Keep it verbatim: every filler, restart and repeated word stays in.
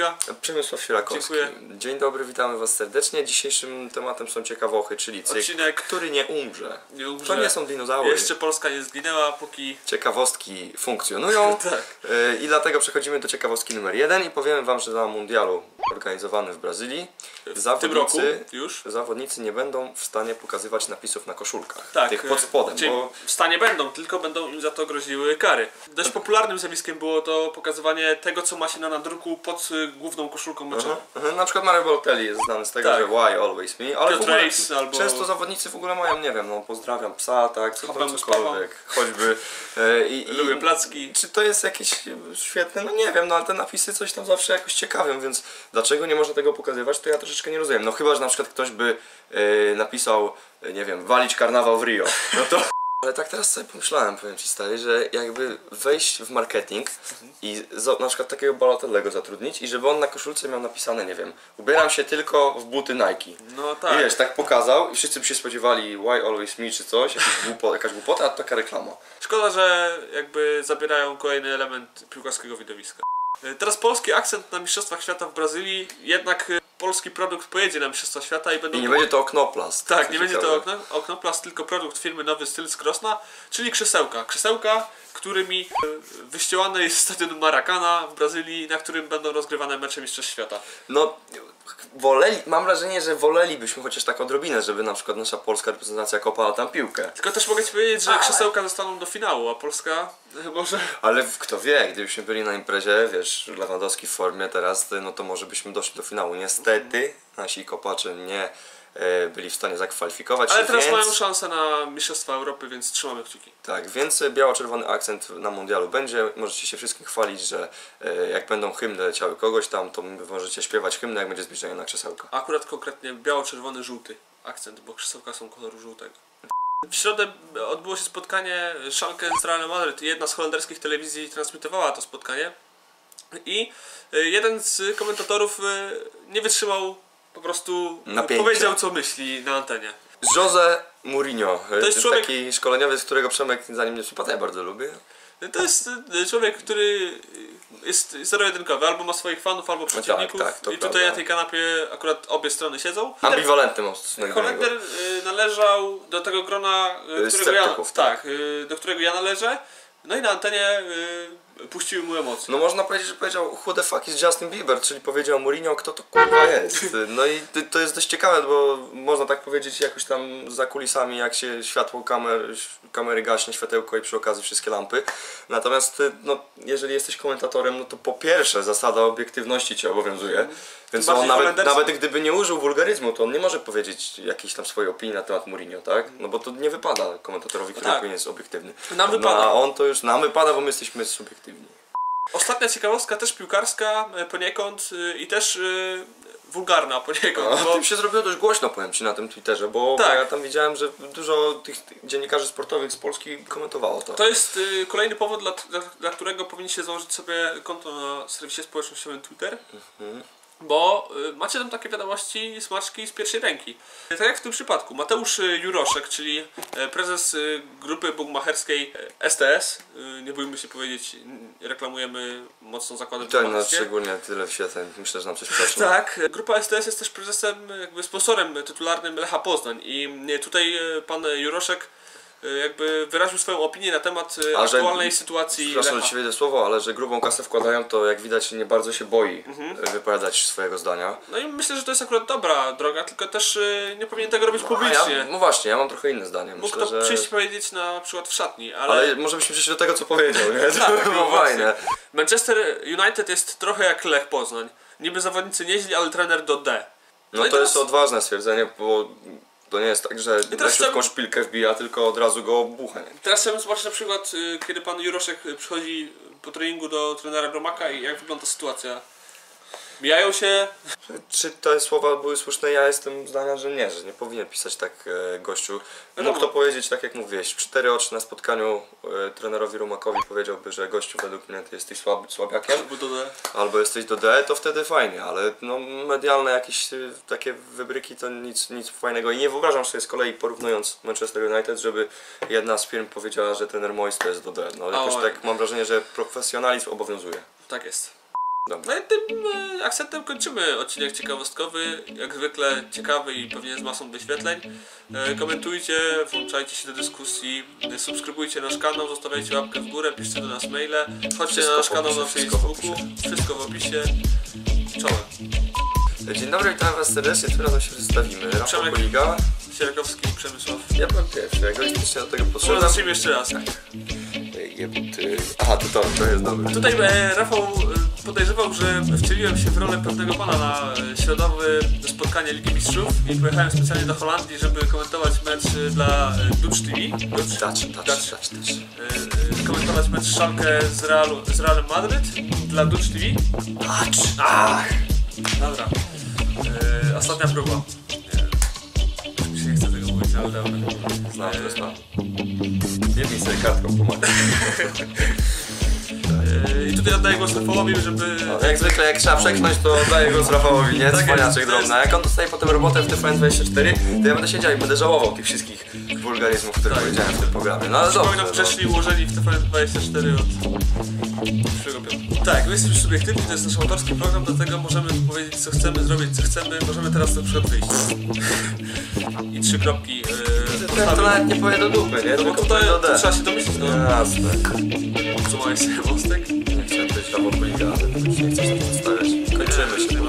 Chwila. Przemysław Sierakowski. Dziękuję. Dzień dobry, witamy Was serdecznie. Dzisiejszym tematem są ciekawochy, czyli cykl, Odcinek, który nie umrze. nie umrze. To nie są dinozaury. Jeszcze Polska nie zginęła, póki... Ciekawostki funkcjonują. Tak. Yy, I dlatego przechodzimy do ciekawostki numer jeden i powiemy Wam, że na mundialu organizowanym w Brazylii W zawodnicy, tym roku już. zawodnicy nie będą w stanie pokazywać napisów na koszulkach. Tak, Tych pod spodem. Czyli Bo... w stanie będą, tylko będą im za to groziły kary. Dość popularnym zjawiskiem było to pokazywanie tego, co ma się na nadruku pod y, główną koszulką meczową. Mhm. Mhm. Na przykład Mario Balotelli jest znany z tego, Tak. że why always me, ale w ogóle Race, albo... często zawodnicy w ogóle mają, nie wiem, no pozdrawiam psa, tak, co Chabam to z cokolwiek, choćby. E, i, Lubię i, placki. Czy to jest jakieś świetne? No nie wiem, no ale te napisy coś tam zawsze jakoś ciekawią, więc dlaczego nie można tego pokazywać, to ja troszeczkę nie rozumiem. No chyba, że na przykład ktoś by e, napisał, nie wiem, walić karnawał w Rio, no to... Ale tak teraz sobie pomyślałem, powiem Ci stary, że jakby wejść w marketing i za, na przykład takiego Balotellego zatrudnić i żeby on na koszulce miał napisane, nie wiem, ubieram się tylko w buty Nike. No tak. I wiesz, tak pokazał i wszyscy by się spodziewali why always me czy coś, jakaś głupota, jakaś głupota, a to taka reklama. Szkoda, że jakby zabierają kolejny element piłkarskiego widowiska. Teraz polski akcent na Mistrzostwach Świata w Brazylii, jednak polski produkt pojedzie na Mistrzostwa Świata i będą... I nie będzie to oknoplast. Tak, nie będzie to okno, oknoplast, tylko produkt firmy Nowy Styl z Krosna, czyli krzesełka. Krzesełka, którymi wyścielane jest stadion Maracana w Brazylii, na którym będą rozgrywane mecze Mistrzostw Świata. No, woleli, mam wrażenie, że wolelibyśmy chociaż tak odrobinę, żeby na przykład nasza polska reprezentacja kopała tam piłkę. Tylko też mogę Ci powiedzieć, że Ale... krzesełka zostaną do finału, a Polska może... Ale kto wie, gdybyśmy byli na imprezie, wiesz, Lewandowski w formie teraz, no to może byśmy doszli do finału. Niestety nasi kopacze nie e, byli w stanie zakwalifikować Ale się, teraz więc... mają szansę na Mistrzostwa Europy, więc trzymamy kciuki. Tak, więc biało-czerwony akcent na mundialu będzie. Możecie się wszystkim chwalić, że e, jak będą hymny leciały kogoś tam, to możecie śpiewać hymny, jak będzie zbliżenie na krzesełka. Akurat konkretnie biało-czerwony, żółty akcent, bo krzesełka są koloru żółtego. W środę odbyło się spotkanie Schalke z Realem Madryt. Jedna z holenderskich telewizji transmitowała to spotkanie i jeden z komentatorów nie wytrzymał, po prostu Napięcia. Powiedział, co myśli na antenie. Jose Mourinho, to jest człowiek... taki szkoleniowiec, którego Przemek, zanim nie przypada, ja bardzo lubię. To jest człowiek, który jest zero-jedynkowy, albo ma swoich fanów, albo przeciwników. Tak, tak, to i tutaj prawda. na tej kanapie akurat obie strony siedzą. Ambiwalentny mam stosunek do niego. Holender należał do tego grona, którego ja, tak. tak, do którego ja należę. No i na antenie y, puściły mu emocje. No można powiedzieć, że powiedział who the fuck is Justin Bieber, czyli powiedział Mourinho, kto to kurwa jest. No i to jest dość ciekawe, bo można tak powiedzieć jakoś tam za kulisami, jak się światło kamer, kamery gaśnie, światełko i przy okazji wszystkie lampy. Natomiast no, jeżeli jesteś komentatorem, no to po pierwsze zasada obiektywności cię obowiązuje. Więc on nawet, nawet gdyby nie użył wulgaryzmu, to on nie może powiedzieć jakiejś tam swojej opinii na temat Mourinho, tak? No bo to nie wypada komentatorowi, który tak. powinien jest obiektywny. Nam wypada. No, a on to już nam wypada, bo my jesteśmy subiektywni. Ostatnia ciekawostka, też piłkarska poniekąd i też y, wulgarna poniekąd. A, bo... tym się zrobiło dość głośno, powiem Ci, na tym Twitterze, bo tak. ja tam widziałem, że dużo tych dziennikarzy sportowych z Polski komentowało to. To jest y, kolejny powód, dla, dla, dla którego powinniście założyć sobie konto na serwisie społecznościowym Twitter. Mhm. Bo y, macie tam takie wiadomości, smaczki z pierwszej ręki. Tak jak w tym przypadku. Mateusz Juroszek, czyli prezes y, grupy bugmacherskiej S T S, y, nie bójmy się powiedzieć, reklamujemy mocno zakłady Tak, no, bugmacherskie. szczególnie tyle wyświetleń, myślę, że nam coś przeszło. Tak, grupa S T S jest też prezesem, jakby sponsorem tytularnym Lecha Poznań i tutaj pan Juroszek jakby wyraził swoją opinię na temat A aktualnej że, sytuacji Przepraszam, Lecha. że Ci wejdę słowo, ale że grubą kasę wkładają, to jak widać nie bardzo się boi mhm. wypowiadać swojego zdania. No i myślę, że to jest akurat dobra droga, tylko też nie powinien tego robić no, publicznie. Ja, no właśnie, ja mam trochę inne zdanie. Mógł Myślę, to że... przyjść powiedzieć na przykład w szatni, ale... Ale może byśmy przyszli do tego, co powiedział, nie? To tak, by było fajne. Manchester United jest trochę jak Lech Poznań. Niby zawodnicy nieźli, ale trener do D. No, no to teraz... jest odważne stwierdzenie, bo... To nie jest tak, że leciutką szpilkę wbija, tylko od razu go bucha. Nie? Teraz chciałbym zobaczyć na przykład, kiedy pan Juroszek przychodzi po treningu do trenera Gromaka i jak wygląda sytuacja. Mijają się? Czy te słowa były słuszne? Ja jestem zdania, że nie, że nie powinien pisać tak e, gościu. Mógł to powiedzieć tak jak mówiłeś, w cztery oczy na spotkaniu e, trenerowi Rumakowi powiedziałby, że gościu według mnie ty jesteś słab, słabiakiem. Albo do D. Albo jesteś do D, to wtedy fajnie, ale no, medialne jakieś e, takie wybryki to nic, nic fajnego. I nie wyobrażam sobie z kolei, porównując Manchester United, żeby jedna z firm powiedziała, że trener Moyes to jest do D. No jakoś o, tak mam wrażenie, że profesjonalizm obowiązuje. Tak jest. Dobra. No i tym e, akcentem kończymy odcinek ciekawostkowy, jak zwykle ciekawy i pewnie z masą wyświetleń. E, komentujcie, włączajcie się do dyskusji, e, subskrybujcie nasz kanał, zostawiajcie łapkę w górę, piszcie do nas maile, chodźcie Wszystko na nasz w kanał opisie, na wszystko w Facebooku, wszystko w opisie. Czołem. Dzień dobry, witam was serdecznie, tym razem się przedstawimy. Rafał Przemek. Poliga. Sierakowski, Przemysław. Ja byłem pierwszy, egoistycznie do tego Może podszedłem. zacznijmy jeszcze raz. Jebuty. Aha, to to, to jest dobre. Tutaj e, Rafał e, podejrzewał, że wcieliłem się w rolę pewnego pana na e, środowe spotkanie Ligi Mistrzów i pojechałem specjalnie do Holandii, żeby komentować mecz e, dla e, Dutch T V. Dutch, Dacz, dacz, Dutch. dacz, dacz. E, e, komentować mecz Schalke z, Realu, z Realem Madryt dla Dutch T V. Dacz. Ach, dobra. E, ostatnia próba. Nie, już mi się nie chce tego mówić, ale dobra. Znam, to jest E, pan. Jednij sobie kartką pomagać. e, I tutaj oddaję głos Rafałowi, żeby... No, jak zwykle, jak trzeba przeknąć, to daję głos Rafałowi, nie? Tak jest, Cwaniaczek to jest- drobny. A jak on dostaje potem robotę w T V N dwadzieścia cztery, to ja będę siedział i będę żałował tych wszystkich wulgaryzmów, które Tak. powiedziałem w tym programie. No ale Przypominam, dobrze, wcześniej ułożyli w T V N dwadzieścia cztery od przyszłego piątku. Tak, my jesteśmy subiektywni, to jest nasz autorski program, dlatego możemy powiedzieć co chcemy, zrobić co chcemy. Możemy teraz na przykład wyjść. I trzy kropki yy, no. To, to postawił. nawet nie powie do dupy, nie? No bo Tylko tutaj powie do to D. trzeba się domyślić, no. Jasne. Obsumowałeś sobie mostek. Nie chciałem być Rafał Poliga, ale to już nie chcę się przedstawiać. Kończymy się.